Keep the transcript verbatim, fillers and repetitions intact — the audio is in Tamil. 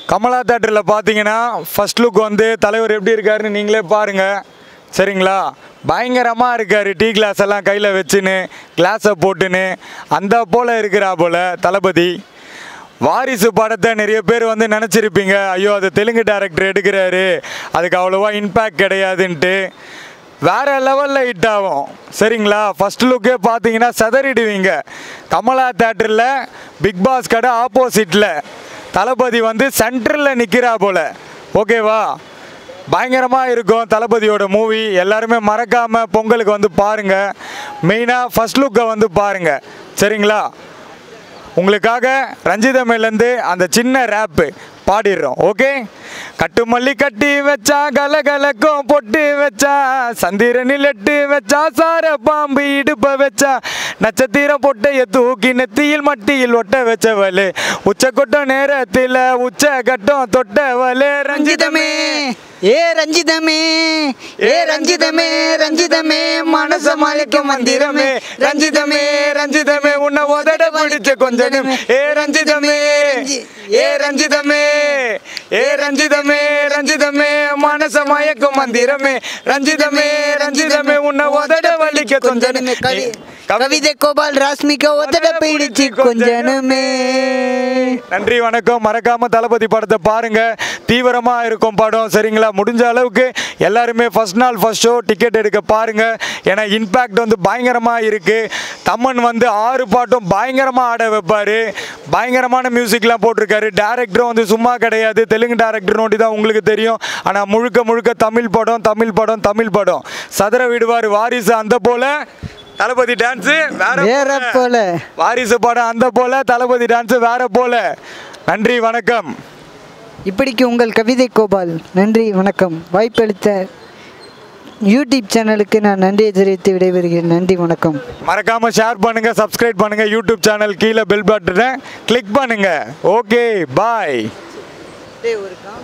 கமலா தேட்டரில் பார்த்தீங்கன்னா ஃபர்ஸ்ட் லுக் வந்து தலைவர் எப்படி இருக்காருன்னு நீங்களே பாருங்கள். சரிங்களா? பயங்கரமாக இருக்கார். டீ கிளாஸ் எல்லாம் கையில் வச்சுன்னு கிளாஸை போட்டுன்னு அந்த போல் இருக்கிறா போல் தளபதி. வாரிசு படத்தை நிறைய பேர் வந்து நினச்சிருப்பீங்க, ஐயோ அது தெலுங்கு டேரக்டர் எடுக்கிறாரு, அதுக்கு அவ்வளோவா இம்பேக்ட் கிடையாதுன்ட்டு. வேறு லெவலில் ஹிட் ஆகும். சரிங்களா? ஃபஸ்ட் லுக்கே பார்த்தீங்கன்னா செதறிடுவீங்க. கமலா தேட்டரில் பிக் பாஸ் கடை ஆப்போசிட்டில் தளபதி வந்து சென்டரில் நிற்கிறா போல். ஓகேவா? பயங்கரமாக இருக்கும் தளபதியோட மூவி. எல்லாருமே மறக்காமல் பொங்கலுக்கு வந்து பாருங்கள். மெயினாக ஃபஸ்ட் லுக்கை வந்து பாருங்கள். சரிங்களா? உங்களுக்காக ரஞ்சிதமேலேருந்து அந்த சின்ன ரேப்பு பாடிடுறோம். ஓகே? கட்டு மல்லி கட்டி வச்சா கலகலக்கும் பொட்டு வச்சா சந்திரனில் எட்டு வச்சா சார பாம்பு இடுப்ப வச்சா நட்சத்திர பொட்டைய தூக்கி நெத்தியில் மட்டியில் ஒட்ட வச்சவளே உச்ச கொட்டம் நேரத்தில் உச்ச கட்டம் தொட்டவளே ரஞ்சிதமே ஏ ரஞ்சிதமே ஏ ரஞ்சிதமே ரஞ்சிதமே மனச மாளிக்கும் மந்திரமே ரஞ்சிதமே ரஞ்சிதமே உன்னை உதட பிடிச்ச கொஞ்சம் ஏ ரஞ்சிதமே ஏ ரஞ்சிதமே ஏ ரஞ்சிதமே ரஞ்சிதமே மனச மயக்கும் மந்திரமே ரஞ்சிதமே ரஞ்சிதமே உன்னை உதட வலிக்க கொஞ்சமே கவிதை கோபால் ராஸ்மிகா உதட பிடிச்சு கொஞ்சமே. நன்றி, வணக்கம். மறக்காம தளபதி படத்தை பாருங்க, தீவிரமா இருக்கும் படம். சரிங்களா? முடிஞ்ச அளவுக்கு எல்லாருமே ஃபர்ஸ்ட் நாள் ஃபர்ஸ்ட் ஷோ டிக்கெட் எடுக்க பாருங்க. ஏன்னா இம்பேக்ட் வந்து பயங்கரமா இருக்கு. தமன் வந்து ஆறு பாட்டும் பயங்கரமா ஆட வைப்பாரு. பயங்கரமான மியூசிக்லாம் போட்டிருக்காரு. டேரக்டரும் வந்து சும்மா கிடையாது, தெலுங்கு டேரக்டர் நோட்டி தான் உங்களுக்கு தெரியும். ஆனால் முழுக்க முழுக்க தமிழ் படம் தமிழ் படம் தமிழ் படம். சதுர விடுவார் வாரிசு அந்த போல, தளபதி டான்ஸு வேற போல, வாரிசு படம் அந்த போல, தளபதி டான்ஸு வேற போல. நன்றி, வணக்கம். இப்படிக்கு உங்கள் கவிதை கோபால். நன்றி, வணக்கம். வாய்ப்பளித்த யூடியூப் சேனலுக்கு நான் நன்றியை தெரிவித்து விடைபெறுகிறேன். நன்றி, வணக்கம். மறக்காம ஷேர் பண்ணுங்க, சப்ஸ்கிரைப் பண்ணுங்க. யூடியூப் சேனல் கீழே பெல் பட்டனை கிளிக் பண்ணுங்க. ஓகே, பாய்.